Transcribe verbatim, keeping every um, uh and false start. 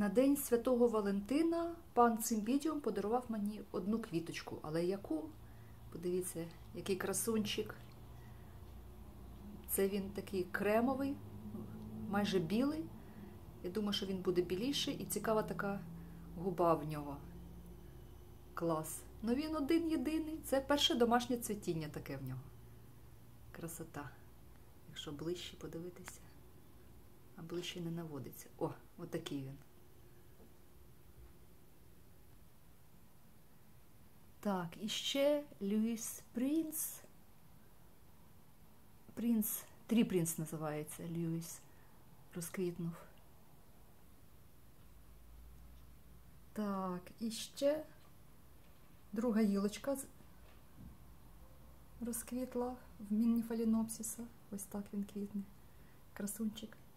На День Святого Валентина пан Цимбідіум подарував мені одну квіточку. Але яку? Подивіться, який красунчик. Це він такий кремовий, майже білий. Я думаю, що він буде біліший, і цікава така губа в нього. Клас. Ну він один-єдиний. Це перше домашнє цвітіння таке в нього. Красота. Якщо ближче подивитися. А ближче не наводиться. О, отакий він. Так, і ще Льюіс Принц. Принц, Трі Принц називається, Льюіс. Розквітнув. Так, і ще друга гілочка розквітла в міні фалінопсиса. Ось так він квітне. Красунчик.